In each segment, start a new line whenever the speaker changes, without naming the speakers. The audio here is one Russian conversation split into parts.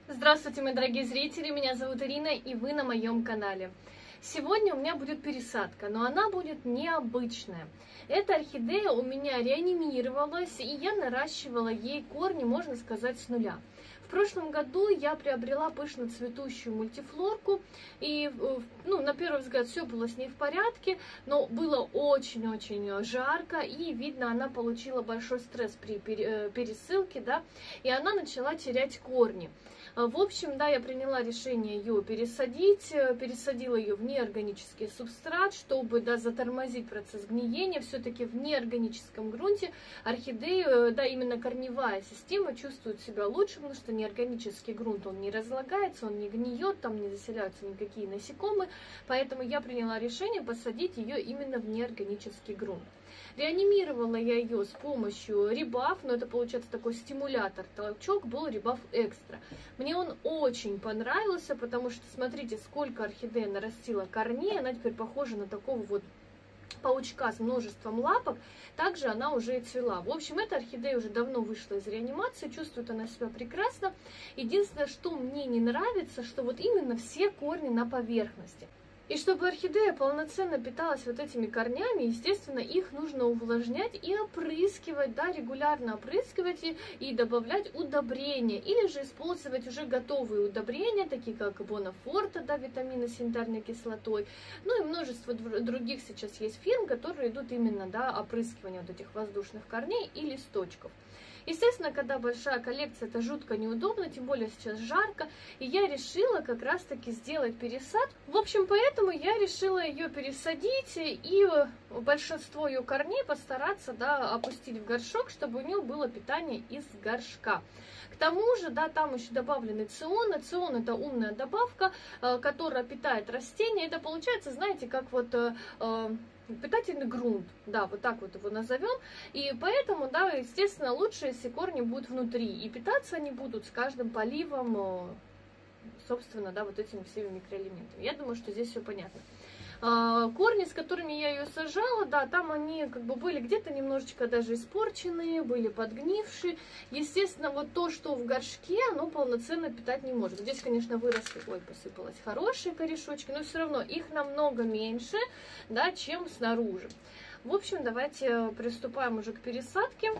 Здравствуйте, мои дорогие зрители, меня зовут Ирина, и вы на моем канале. Сегодня у меня будет пересадка, но она будет необычная. Эта орхидея у меня реанимировалась, и я наращивала ей корни, можно сказать, с нуля. В прошлом году я приобрела пышно цветущую мультифлорку, и на первый взгляд все было с ней в порядке, но было очень-очень жарко, и видно, она получила большой стресс при пересылке, да, и она начала терять корни. В общем, да, я приняла решение ее пересадить, пересадила ее в неорганический субстрат, чтобы, да, затормозить процесс гниения. Все-таки в неорганическом грунте орхидеи, да, именно корневая система чувствует себя лучше, потому что неорганический грунт, он не разлагается, он не гниет, там не заселяются никакие насекомые, поэтому я приняла решение посадить ее именно в неорганический грунт. Реанимировала я ее с помощью Rebuff, но это получается такой стимулятор, толчок был Rebuff Extra. Мне он очень понравился, потому что смотрите, сколько орхидея нарастила корней, она теперь похожа на такого вот паучка с множеством лапок, также она уже и цвела. В общем, эта орхидея уже давно вышла из реанимации, чувствует она себя прекрасно. Единственное, что мне не нравится, что вот именно все корни на поверхности. И чтобы орхидея полноценно питалась вот этими корнями, естественно, их нужно увлажнять и опрыскивать, да, регулярно опрыскивать и добавлять удобрения, или же использовать уже готовые удобрения, такие как Бонафорте, да, витамины с янтарной кислотой, ну и множество других сейчас есть фирм, которые идут именно, да, опрыскивание вот этих воздушных корней и листочков. Естественно, когда большая коллекция, это жутко неудобно, тем более сейчас жарко, и я решила как раз-таки сделать пересад. В общем, поэтому я решила ее пересадить и большинство ее корней постараться, да, опустить в горшок, чтобы у нее было питание из горшка. К тому же, да, там еще добавлены ционы. Цион — это умная добавка, которая питает растения. Это получается, знаете, как вот питательный грунт, да, вот так вот его назовем, и поэтому, да, естественно, лучше, если корни будут внутри, и питаться они будут с каждым поливом, собственно, да, вот этими всеми микроэлементами. Я думаю, что здесь все понятно. Корни, с которыми я ее сажала, да, там они как бы были где-то немножечко даже испорченные, были подгнившие. Естественно, вот то, что в горшке, оно полноценно питать не может. Здесь, конечно, выросли, ой, посыпалось, хорошие корешочки, но все равно их намного меньше, да, чем снаружи. В общем, давайте приступаем уже к пересадке.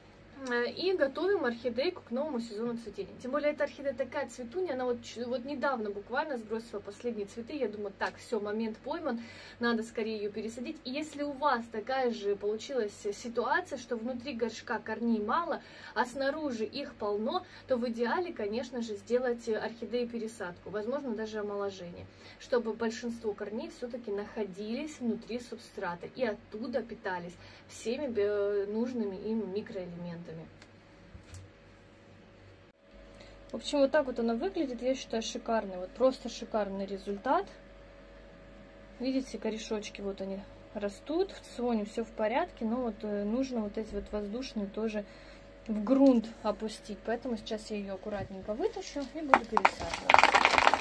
И готовим орхидейку к новому сезону цветения. Тем более эта орхидея такая цветунья, она вот недавно буквально сбросила последние цветы. Я думаю, так, все, момент пойман, надо скорее ее пересадить. И если у вас такая же получилась ситуация, что внутри горшка корней мало, а снаружи их полно, то в идеале, конечно же, сделать орхидею пересадку, возможно, даже омоложение, чтобы большинство корней все-таки находились внутри субстрата и оттуда питались всеми нужными им микроэлементами. В общем, вот так вот она выглядит, я считаю, шикарный, вот просто шикарный результат. Видите, корешочки вот они растут, в ционе все в порядке, но вот нужно вот эти вот воздушные тоже в грунт опустить, поэтому сейчас я ее аккуратненько вытащу и буду пересаживать.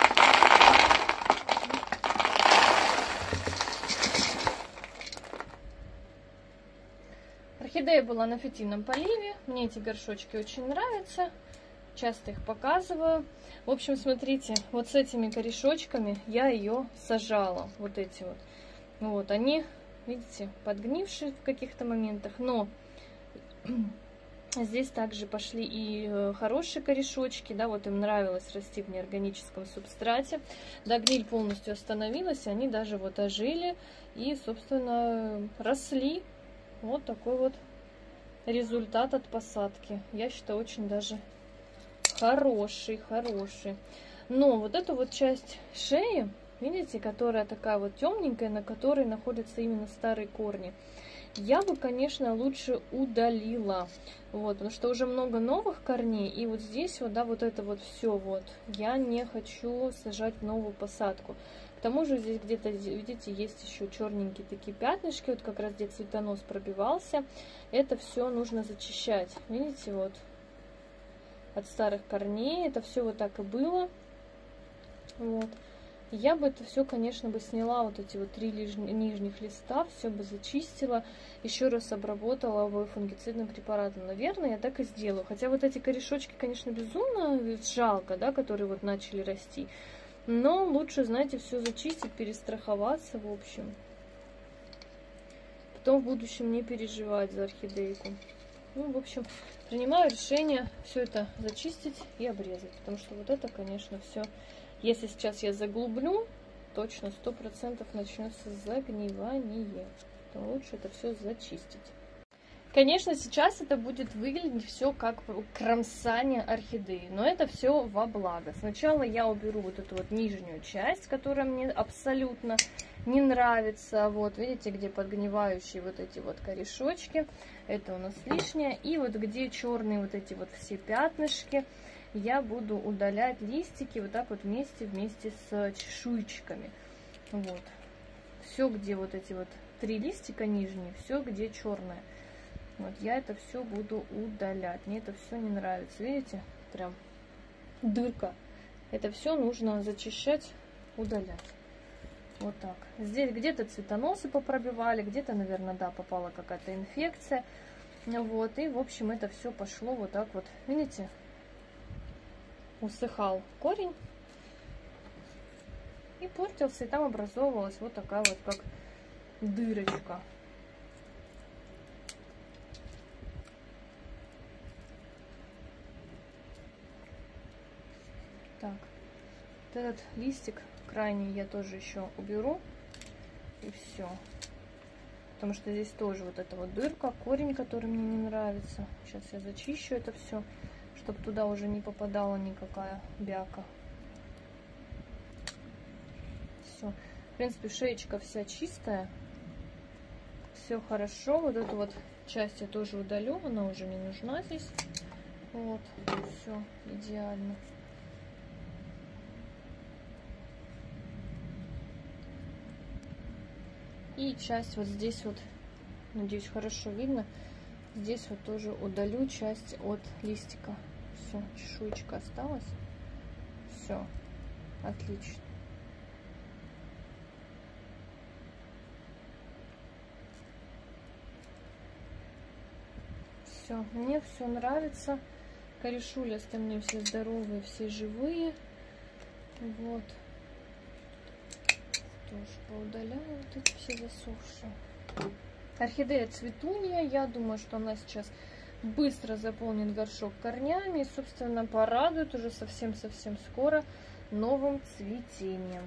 Орхидея была на фитильном поливе, мне эти горшочки очень нравятся, часто их показываю. В общем, смотрите, вот с этими корешочками я ее сажала, вот эти вот. Вот они, видите, подгнившие в каких-то моментах, но здесь также пошли и хорошие корешочки, да, вот им нравилось расти в неорганическом субстрате. Да, гниль полностью остановилась, они даже вот ожили и, собственно, росли. Вот такой вот результат от посадки. Я считаю, очень даже хороший. Но вот эту вот часть шеи, видите, которая такая вот темненькая, на которой находятся именно старые корни, я бы, конечно, лучше удалила. Вот, потому что уже много новых корней. И вот здесь вот, да, вот это вот все вот я не хочу сажать в новую посадку. К тому же здесь где-то, видите, есть еще черненькие такие пятнышки, вот как раз где цветонос пробивался. Это все нужно зачищать. Видите, вот от старых корней это все вот так и было. Вот. Я бы это все, конечно, бы сняла вот эти вот 3 нижних листа, все бы зачистила, еще раз обработала бы фунгицидным препаратом. Наверное, я так и сделаю. Хотя вот эти корешочки, конечно, безумно жалко, да, которые вот начали расти. Но лучше, знаете, все зачистить, перестраховаться, в общем. Потом в будущем не переживать за орхидейку. Ну, в общем, принимаю решение все это зачистить и обрезать. Потому что вот это, конечно, все... Если сейчас я заглублю, точно 100% начнется загнивание. То лучше это все зачистить. Конечно, сейчас это будет выглядеть все как кромсание орхидеи, но это все во благо. Сначала я уберу вот эту вот нижнюю часть, которая мне абсолютно не нравится. Вот, видите, где подгнивающие вот эти вот корешочки. Это у нас лишнее. И вот где черные вот эти вот все пятнышки, я буду удалять листики вот так вот вместе с чешуйчиками. Вот. Все, где вот эти вот 3 листика нижние, все, где черное. Вот я это все буду удалять. Мне это все не нравится. Видите? Прям дырка. Это все нужно зачищать, удалять. Вот так. Здесь где-то цветоносы попробивали, где-то, наверное, да, попала какая-то инфекция. Вот. И, в общем, это все пошло вот так вот. Видите? Усыхал корень и портился, и там образовывалась вот такая вот как дырочка. Так, вот этот листик крайний я тоже еще уберу, и все. Потому что здесь тоже вот эта вот дырка, корень, который мне не нравится. Сейчас я зачищу это все, чтобы туда уже не попадала никакая бяка. Все. В принципе, шеечка вся чистая. Все хорошо. Вот эту вот часть я тоже удалю. Она уже не нужна здесь. Вот. Все идеально. И часть вот здесь вот, надеюсь, хорошо видно. Здесь вот тоже удалю часть от листика. Все, чешуечка осталась. Все, отлично. Все, мне все нравится. Корешули остальные все здоровые, все живые. Вот. Тоже поудаляю вот эти все засохшие. Орхидея цветунья. Я думаю, что она сейчас быстро заполнит горшок корнями и, собственно, порадует уже совсем-совсем скоро новым цветением.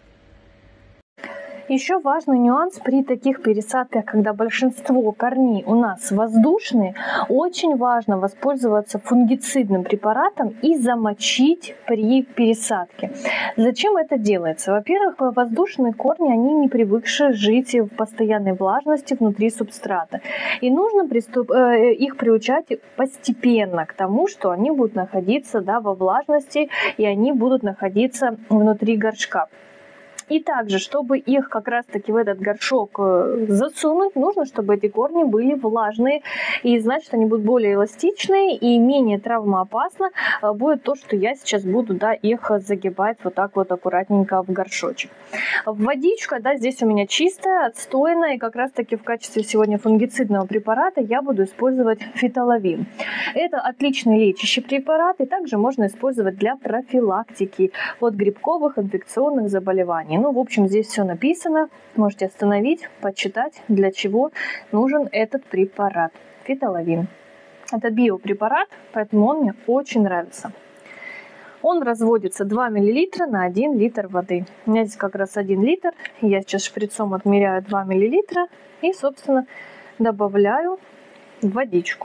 Еще важный нюанс при таких пересадках, когда большинство корней у нас воздушные, очень важно воспользоваться фунгицидным препаратом и замочить при пересадке. Зачем это делается? Во-первых, воздушные корни, они не привыкшие жить в постоянной влажности внутри субстрата. И нужно их приучать постепенно к тому, что они будут находиться, да, во влажности, и они будут находиться внутри горшка. И также, чтобы их как раз-таки в этот горшок засунуть, нужно, чтобы эти корни были влажные. И значит, они будут более эластичные и менее травмоопасно будет то, что я сейчас буду, да, их загибать вот так вот аккуратненько в горшочек. Водичка, да, здесь у меня чистая, отстойная. И как раз-таки в качестве сегодня фунгицидного препарата я буду использовать фитоловин. Это отличный лечащий препарат. И также можно использовать для профилактики от грибковых инфекционных заболеваний. Ну, в общем, здесь все написано. Можете остановить, почитать, для чего нужен этот препарат. Фитоловин. Это биопрепарат, поэтому он мне очень нравится. Он разводится 2 мл на 1 литр воды. У меня здесь как раз 1 литр. Я сейчас шприцом отмеряю 2 мл и, собственно, добавляю водичку.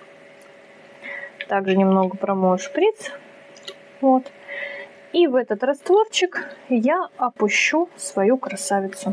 Также немного промою шприц. Вот. И в этот растворчик я опущу свою красавицу.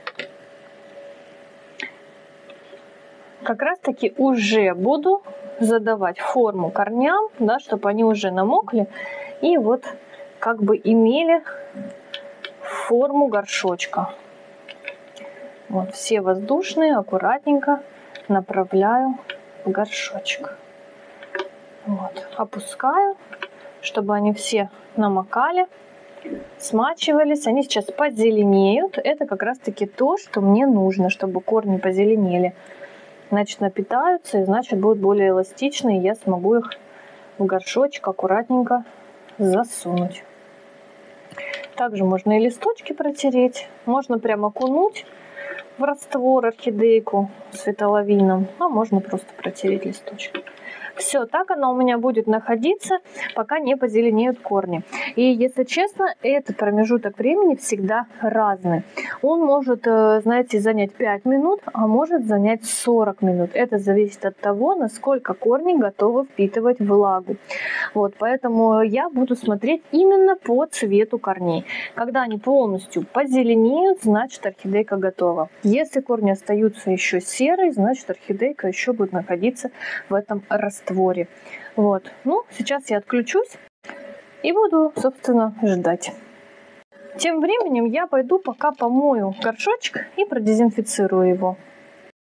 Как раз таки уже буду задавать форму корням, да, чтобы они уже намокли и вот как бы имели форму горшочка. Вот все воздушные аккуратненько направляю в горшочек. Вот, опускаю, чтобы они все намокали. смачивались, они сейчас позеленеют. Это как раз-таки то, что мне нужно, чтобы корни позеленели. Значит, напитаются, и значит, будут более эластичны, и я смогу их в горшочек аккуратненько засунуть. Также можно и листочки протереть, можно прямо окунуть в раствор орхидейку с фитоловином, а можно просто протереть листочек. Все, так она у меня будет находиться, пока не позеленеют корни. И, если честно, этот промежуток времени всегда разный. Он может, знаете, занять 5 минут, а может занять 40 минут. Это зависит от того, насколько корни готовы впитывать влагу. Вот, поэтому я буду смотреть именно по цвету корней. Когда они полностью позеленеют, значит, орхидейка готова. Если корни остаются еще серые, значит, орхидейка еще будет находиться в этом растворе. Вот. Ну, сейчас я отключусь и буду, собственно, ждать. Тем временем я пойду пока помою горшочек и продезинфицирую его.